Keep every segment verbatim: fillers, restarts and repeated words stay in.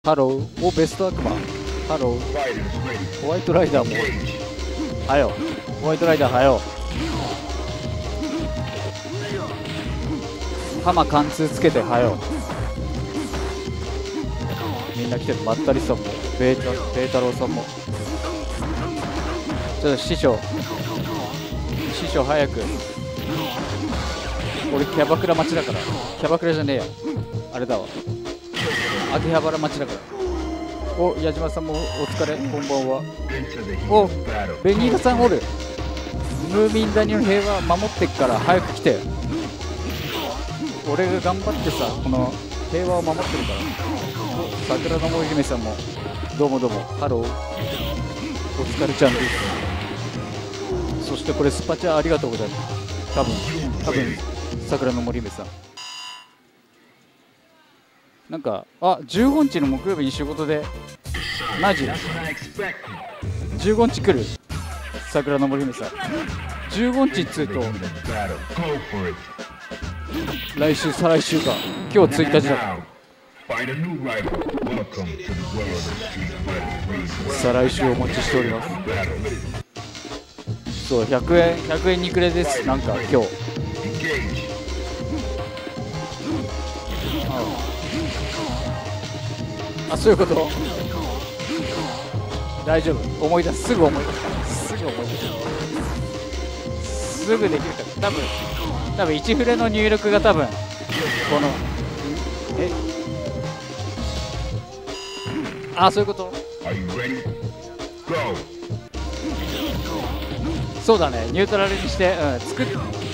ハロー。お、ベスト悪魔。ハロー。ホワイトライダーも。はよ。ホワイトライダーはよ。浜貫通つけてはよ。みんな来てる。まったりさんも。ベータ、ベータローさんも。ちょっと師匠。師匠早く。俺キャバクラ待ちだから。キャバクラじゃねえや。あれだわ。秋葉原町だから。お、矢島さんもお疲れ、こんばんは。お、ベニータさんおる。ムーミン谷の平和守ってっから早く来て。俺が頑張ってさ、この平和を守ってるから。お、桜の森姫さんもどうもどうも、ハロー。お疲れちゃんです。そしてこれスパチャありがとうございます。多分多分桜の森姫さん。なんか、あ、じゅうごにちの木曜日に仕事で、マジじゅうごにち来る桜の森姫さん。じゅうごにちっつうと、来週、再来週か。今日ついたちだから。再来週お待ちしております。そう、ひゃくえん、ひゃくえんにくれです。なんか今日。あ、そういうこと。大丈夫、思い出す。すぐ思い出す。すぐ思い出す。すぐできるから。多分多分いちフレの入力が多分このえあ、そういうこと。そうだね、ニュートラルにして、うん、作っ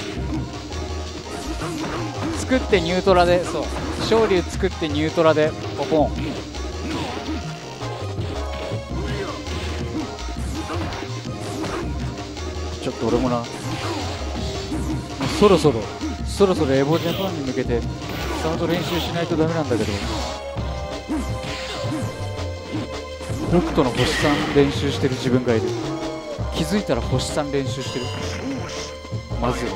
作ってニュートラで、そう、昇竜作ってニュートラでポポン。ちょっと俺もな、そろそろそろそろエボジャパンに向けてスタート練習しないとダメなんだけど、北斗の星さん練習してる自分がいる。気づいたら星さん練習してる。まず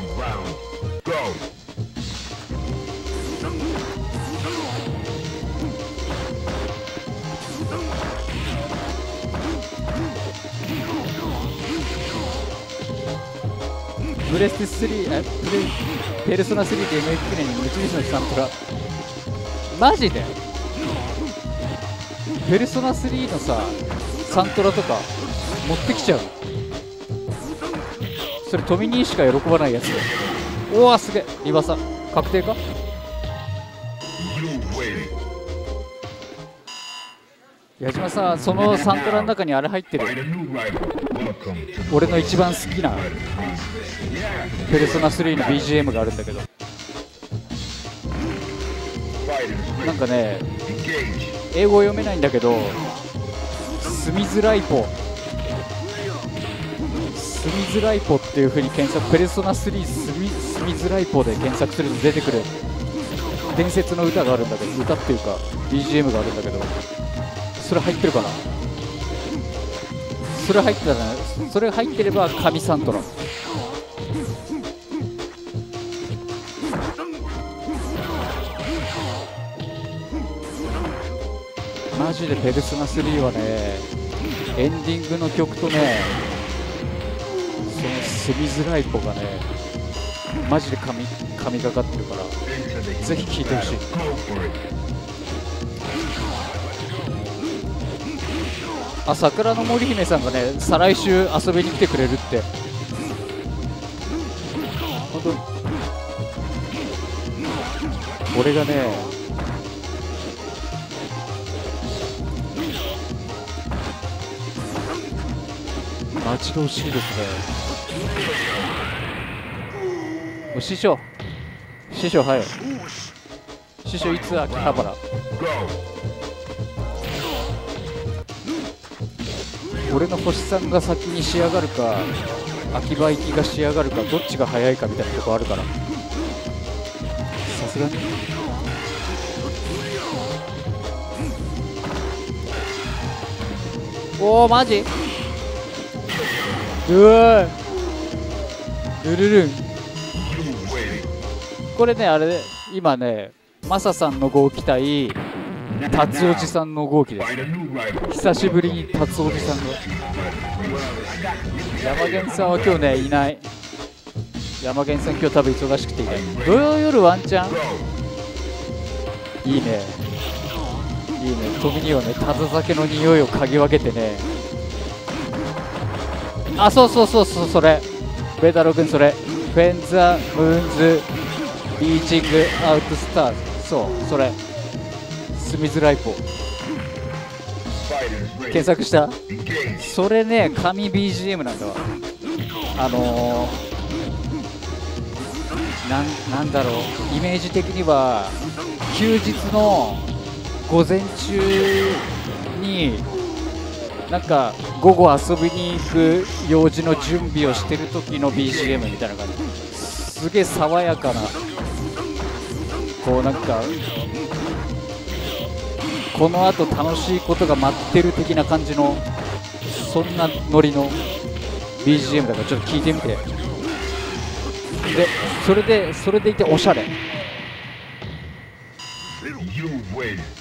プレステスリー、え、プレペルソナスリーで エムエフ 記念に無印のサントラ。マジでペルソナスリーのさサントラとか持ってきちゃう。それトミニーしか喜ばないやつだ。おわ、すげえ。リバサ確定か。矢島さん、そのサントラの中にあれ入ってる。俺の一番好きなペルソナスリーの ビージーエム があるんだけど、なんかね、英語読めないんだけど、住みづらいポ住みづらいポっていう風に検索、ペルソナスリー住み住みづらいポで検索すると出てくる伝説の歌があるんだけど、歌っていうか ビージーエム があるんだけど、それ入ってるかな。それ入ってたら、それ入ってれば神サントラ。マジでペルソナスリーはね、エンディングの曲とね、その住みづらい子がね、マジで神神がかってるから、ぜひ聴いてほしい。あ、桜の森姫さんがね、再来週遊びに来てくれるって。本当、俺がね、待ち遠しいですね。お師匠、師匠はよ。師匠いつ秋葉原。俺の星さんが先に仕上がるか、秋葉行きが仕上がるか、どっちが早いかみたいなとこあるから、さすがにおー、マジうわー、ルルルン。これね、あれ今ね、マサさんの号機体達おじさんの号機です。久しぶりに達おじさんが。山源さんは今日ねいない。山源さん今日多分忙しくていない。土曜夜ワンチャンいいねいいね。富にはねタザ酒の匂いを嗅ぎ分けてね。あ、そうそうそうそう、それベータロー君、それフェンザムーンズリーチングアウトスターズ、そうそれ住みづらい子検索した。それね神 ビージーエム なんだわ。あのー、なんなんだろう、イメージ的には休日の午前中になんか午後遊びに行く用事の準備をしてる時の ビージーエム みたいな感じ。すげえ爽やかな、こうなんかこのあと楽しいことが待ってる的な感じの、そんなノリの ビージーエム だからちょっと聞いてみて。でそれでそれでいておしゃれ。